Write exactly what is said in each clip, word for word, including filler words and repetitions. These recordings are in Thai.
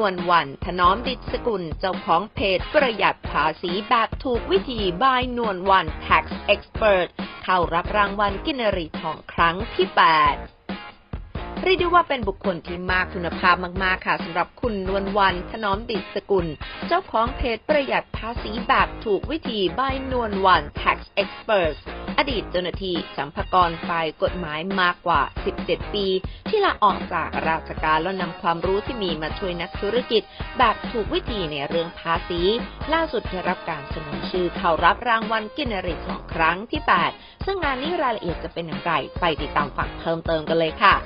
วลวรรณ ถนอมดิษฐกุลเจ้าของเพจประหยัดภาษีแบบถูกวิธี by นวลวรรณ Tax Expert เข้ารับรางวัลกินรีทองครั้งที่ แปดเรียกได้ว่าเป็นบุคคลที่มากคุณภาพมากๆค่ะสำหรับคุณนวลวรรณ ถนอมดิษฐกุลเจ้าของเพจประหยัดภาษีแบบถูกวิธี by นวลวรรณ Tax Expert อดีตเจ้าหน้าที่สรรพากรฝ่ายกฎหมายมากกว่าสิบเจ็ดปีที่ลาออกจากราชการแล้วนำความรู้ที่มีมาช่วยนักธุรกิจแบบถูกวิธีในเรื่องภาษีล่าสุดได้รับการเสนอชื่อเข้ารับรางวัลกินรีทองครั้งที่ แปดซึ่งงานนี้รายละเอียดจะเป็นอย่างไรไปติดตามฟังเพิ่มเติมกันเลยค่ะ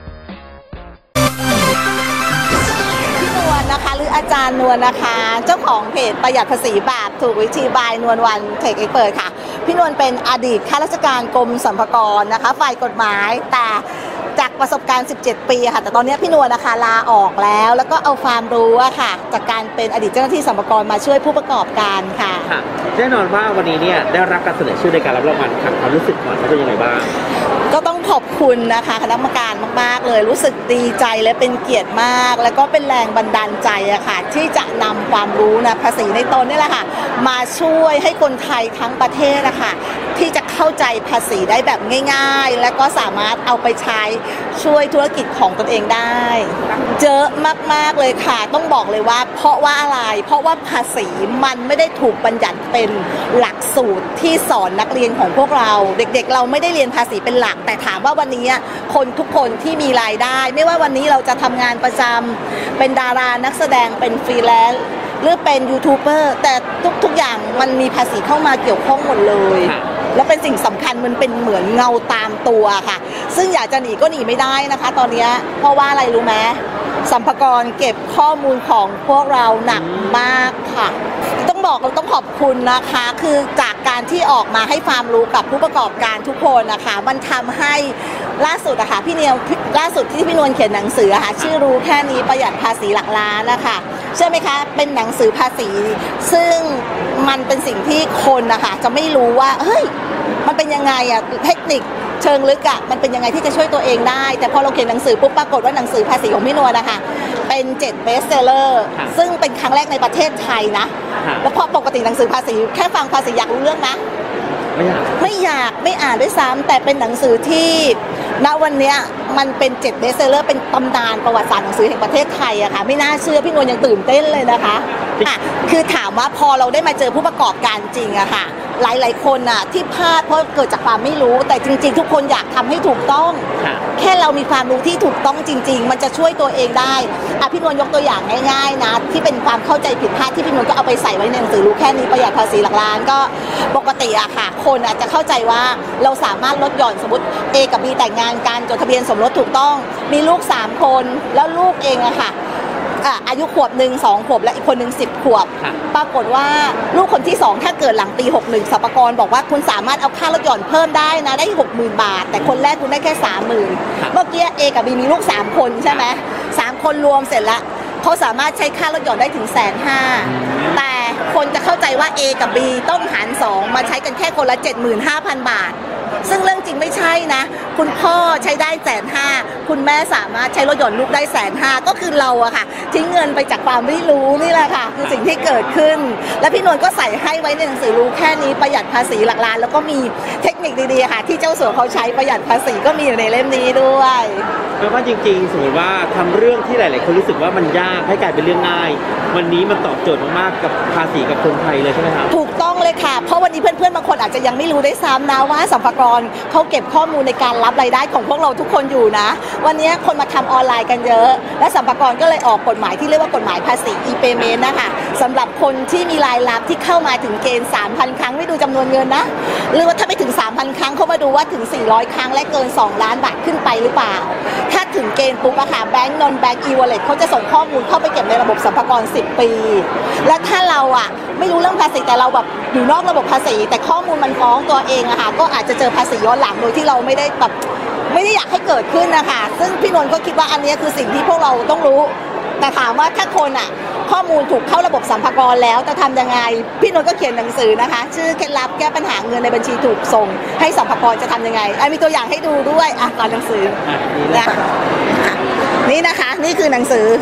พี่นวลนะคะหรืออาจารย์นวลนะคะเจ้าของเพจประหยัดภาษีแบบถูกวิธีบายนวลวรรณ Tax Expert ค่ะพี่นวลเป็นอดีตข้าราชการกรมสรรพากรนะคะฝ่ายกฎหมายแต่จากประสบการณ์สิบเจ็ดปีค่ะแต่ตอนนี้พี่นวลนะคะลาออกแล้วแล้วก็เอาความรู้อะค่ะจากการเป็นอดีตเจ้าหน้าที่สรรพากรมาช่วยผู้ประกอบการค่ะค่ะแน่นอนว่าวันนี้เนี่ยได้รับการเสนอชื่อในการรับรางวัลค่ะความรู้สึกก่อนเขาเป็นยังไงบ้างก็ต้องขอบคุณนะคะคณะกรรมการมากๆเลยรู้สึกดีใจและเป็นเกียรติมากแล้วก็เป็นแรงบันดาลใจอะค่ะที่จะนำความรู้นะภาษีในตนนี่แหละค่ะมาช่วยให้คนไทยทั้งประเทศนะคะที่จะเข้าใจภาษีได้แบบง่ายๆและก็สามารถเอาไปใช้ช่วยธุรกิจของตนเองได้เยอะมากๆเลยค่ะต้องบอกเลยว่าเพราะว่าอะไรเพราะว่าภาษีมันไม่ได้ถูกบัญญัติเป็นหลักสูตรที่สอนนักเรียนของพวกเราเด็กๆเราไม่ได้เรียนภาษีเป็นหลักแต่ถามว่าวันนี้คนทุกคนที่มีรายได้ไม่ว่าวันนี้เราจะทำงานประจำเป็นดารานักแสดงเป็นฟรีแลนซ์หรือเป็นยูทูบเบอร์แต่ทุกๆอย่างมันมีภาษีเข้ามาเกี่ยวข้องหมดเลยแล้วเป็นสิ่งสำคัญมันเป็นเหมือนเงาตามตัวค่ะซึ่งอยากจะหนีก็หนีไม่ได้นะคะตอนนี้เพราะว่าอะไรรู้ไหมสรรพากรเก็บข้อมูลของพวกเราหนักมากค่ะต้องบอกเราต้องขอบคุณนะคะคือจากการที่ออกมาให้ความรู้กับผู้ประกอบการทุกคนนะคะมันทำให้ล่าสุดอะค่ะพี่เนียวล่าสุดที่พี่นวลเขียนหนังสืออะค่ะชื่อรู้แค่นี้ประหยัดภาษีหลักล้านนะคะเชื่อไหมคะเป็นหนังสือภาษีซึ่งมันเป็นสิ่งที่คนนะคะจะไม่รู้ว่าเฮ้ยมันเป็นยังไงอะเทคนิคเชิงลึกอะมันเป็นยังไงที่จะช่วยตัวเองได้แต่พอเราเขียนหนังสือปุ๊บปรากฏว่าหนังสือภาษีของพี่นวลนะคะเป็นเจ็ดเบสเซลเลอร์ซึ่งเป็นครั้งแรกในประเทศไทยนะแล้วพอปกติหนังสือภาษีแค่ฟังภาษีอยากรู้เรื่องนะไม่อยากไม่อยากไม่อ่านด้วยซ้ำแต่เป็นหนังสือที่ณวันนี้มันเป็นเจ็ดเบสเซลเลอร์เป็นตำนานประวัติศาสตร์หนังสือแห่งประเทศไทยอะค่ะไม่น่าเชื่อพี่นวลยังตื่นเต้นเลยนะคะอ่ะคือถามว่าพอเราได้มาเจอผู้ประกอบการจริงอะค่ะหลายๆคนน่ะที่พลาดเพราะเกิดจากความไม่รู้แต่จริงๆทุกคนอยากทำให้ถูกต้องแค่เรามีความรู้ที่ถูกต้องจริงๆมันจะช่วยตัวเองได้อ่ะพี่นวลยกตัวอย่างง่ายๆนะที่เป็นความเข้าใจผิดพลาดที่พี่นวลก็เอาไปใส่ไว้ในหนังสือรู้แค่นี้ประหยัดภาษีหลักล้านก็ปกติอะค่ะคนอาจจะเข้าใจว่าเราสามารถลดหย่อนสมมติ A กับ B แต่งงานกันจดทะเบียนสมรสถูกต้องมีลูกสามคนแล้วลูกเองอะค่ะอายุขวบหนึ่งสองขวบและอีกคนหนึ่งสิบขวบปรากฏว่าลูกคนที่สองถ้าเกิดหลังปีหกสิบเอ็ดสรรพากรบอกว่าคุณสามารถเอาค่าลดหย่อนเพิ่มได้นะได้ หกหมื่น บาทแต่คนแรกคุณได้แค่ สามหมื่น เมื่อกี้ A กับ B มีลูกสามคนใช่ไหมสามคนรวมเสร็จแล้วเขาสามารถใช้ค่าลดหย่อนได้ถึงแสนห้าแต่คนจะเข้าใจว่า A กับ B ต้องหารสองมาใช้กันแค่คนละ เจ็ดหมื่นห้าพัน บาทซึ่งเรื่องจริงไม่ใช่นะคุณพ่อใช้ได้แสนห้าคุณแม่สามารถใช้ลดหย่อนลูกได้แสนห้าก็คือเราอะค่ะทิ้งเงินไปจากความไม่รู้นี่แหละค่ะคือสิ่งที่เกิดขึ้นและพี่นวลก็ใส่ให้ไว้ในหนังสือรู้แค่นี้ประหยัดภาษีหลักล้านแล้วก็มีเทคนิคดีๆค่ะที่เจ้าสัวเขาใช้ประหยัดภาษีก็มีอยู่ในเล่มนี้ด้วยแปลว่าจริงๆสมมติว่าทำเรื่องที่หลายๆคนรู้สึกว่ามันยากให้กลายเป็นเรื่องง่ายวันนี้มันตอบโจทย์มากๆกับภาษีกับคนไทยเลยใช่ไหมครับถูกต้องเลยค่ะเพราะวันนี้เพื่อนๆบางคนอาจจะยังไม่รู้ได้ซ้ำนะว่าสรรพากรเขาเก็บข้อมูลในการรับรายได้ของพวกเราทุกคนอยู่นะวันนี้คนมาทำออนไลน์กันเยอะและสรรพากรก็เลยออกกฎหมายที่เรียกว่ากฎหมายภาษี e-payment นะคะสำหรับคนที่มีรายรับที่เข้ามาถึงเกณฑ์ สามพัน ครั้งไม่ดูจำนวนเงินนะหรือว่าถ้าไม่ถึง สามพัน ครั้งเขามาดูว่าถึงสี่ร้อยครั้งและเกินสองล้านบาทขึ้นไปหรือเปล่าถ้าถึงเกณฑ์ปุ๊บอะค่ะแบงก์นอนแบงก์ e-wallet เขาจะส่งข้อมูลเข้าไปเก็บในระบบสรรพากรสิบปีและถ้าเราอะไม่รู้เรื่องภาษีแต่เราแบบอยู่นอกระบบภาษีแต่ข้อมูลมันฟ้องตัวเองอะค่ะก็อาจจะเจอภาษีย้อนหลังโดยที่เราไม่ได้แบบไม่ได้อยากให้เกิดขึ้นนะคะซึ่งพี่นนท์ก็คิดว่าอันนี้คือสิ่งที่พวกเราต้องรู้แต่ถามว่าถ้าคนอะข้อมูลถูกเข้าระบบสรรพากรแล้วจะทำยังไงพี่นนท์ก็เขียนหนังสือนะคะชื่อเคล็ดลับแก้ปัญหาเงินในบัญชีถูกส่งให้สรรพากรจะทำยังไงมีตัวอย่างให้ดูด้วยอ่ะตอนหนังสือนี่นะคะนี่คือหนังสือ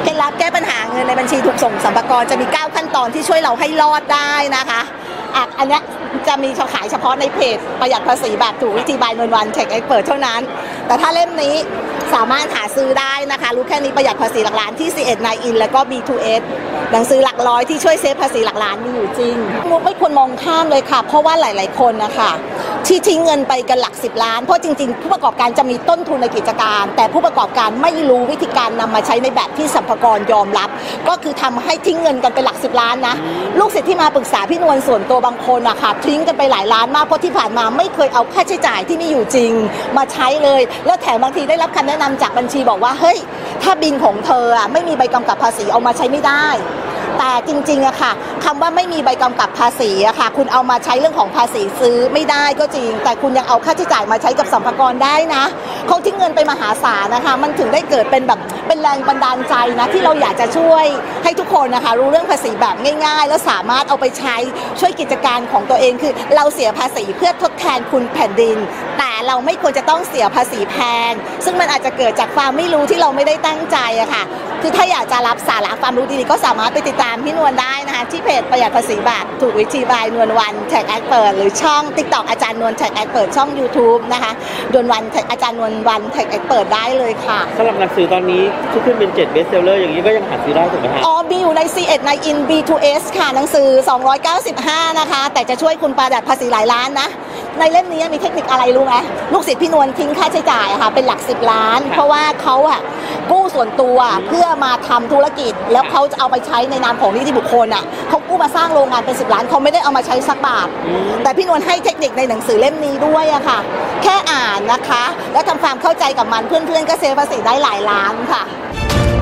เคล็ดลับแก้ปัญหาเงินในบัญชีถูกส่งสรรพากรจะมีเก้าขั้นตอนที่ช่วยเราให้รอดได้นะคะอ่ะอันเนี้ยจะมีขายเฉพาะในเพจประหยัดภาษีแบบถูกวิธีบายนวลวัน Tax Expert เท่านั้นแต่ถ้าเล่มนี้สามารถหาซื้อได้นะคะรู้แค่นี้ประหยัดภาษีหลักล้านที่ ซี เอ็ด Nine In แล้วก็ บี ทู เอส หนังสือหลักร้อยที่ช่วยเซฟภาษีหลักล้านมีอยู่จริงมุกไม่ควรมองข้ามเลยค่ะเพราะว่าหลายๆคนนะคะที่ทิ้งเงินไปกันหลักสิบล้านเพราะจริงๆผู้ประกอบการจะมีต้นทุนในกิจการแต่ผู้ประกอบการไม่รู้วิธีการนำมาใช้ในแบบที่สรรพากรยอมรับก็คือทำให้ทิ้งเงินกันไปหลักสิบล้านนะลูกศิษย์ที่มาปรึกษาพี่นวลส่วนตัวบางคนอะค่ะทิ้งกันไปหลายล้านมากเพราะที่ผ่านมาไม่เคยเอาค่าใช้จ่ายที่มีอยู่จริงมาใช้เลยแล้วแถมบางทีได้รับคำแนะนำจากบัญชีบอกว่าเฮ้ยถ้าบินของเธออะไม่มีใบกำกับภาษีเอามาใช้ไม่ได้แต่จริงๆอะค่ะคำว่าไม่มีใบกำกับภาษีอะค่ะคุณเอามาใช้เรื่องของภาษีซื้อไม่ได้ก็จริงแต่คุณยังเอาค่าใช้จ่ายมาใช้กับสรรพากรได้นะเขาทิ้งเงินไปมหาศาลนะคะมันถึงได้เกิดเป็นแบบเป็นแรงบันดาลใจนะที่เราอยากจะช่วยให้ทุกคนนะคะรู้เรื่องภาษีแบบง่ายๆแล้วสามารถเอาไปใช้ช่วยกิจการของตัวเองคือเราเสียภาษีเพื่อทดแทนคุณแผ่นดินแต่เราไม่ควรจะต้องเสียภาษีแพงซึ่งมันอาจจะเกิดจากความไม่รู้ที่เราไม่ได้ตั้งใจอะค่ะคือถ้าอยากจะรับสาระความรู้ดีๆก็สามารถไปติดตามพี่นวลได้นะคะที่เพจประหยัดภาษีบาทถูกวิธีบายนวลวัน Tax Expert หรือช่อง TikTok อาจารย์นวล Tax Expert ช่อง YouTube นะคะนวลวันอาจารย์นวลวัน Tax Expert ได้เลยค่ะสำหรับหนังสือตอนนี้ที่ขึ้นเป็นเจ็ด Best Seller อย่างนี้ก็ยังหาซื้อได้ถูกไหมฮะอ๋อมีอยู่ใน ซี เอ็ด Nine In บี ทู เอส ค่ะหนังสือสองร้อยเก้าสิบห้านะคะแต่จะช่วยคุณประหยัดภาษีหลายล้านนะในเล่มนี้มีเทคนิคอะไรรู้ไหมลูกศิษย์พี่นวลทิ้งค่าใช้จ่ายค่ะเป็นหลักสิบล้านเพราะว่าเขาอะกู้ส่วนตัวเพื่อมาทำธุรกิจแล้วเขาจะเอาไปใช้ในนามของนิติบุคคลอะเขากู้มาสร้างโรงงานเป็นสิบล้านเขาไม่ได้เอามาใช้สักบาทแต่พี่นวลให้เทคนิคในหนังสือเล่มนี้ด้วยอะค่ะแค่อ่านนะคะแล้วทำความเข้าใจกับมันเพื่อนๆก็เซฟภาษีได้หลายล้านค่ะ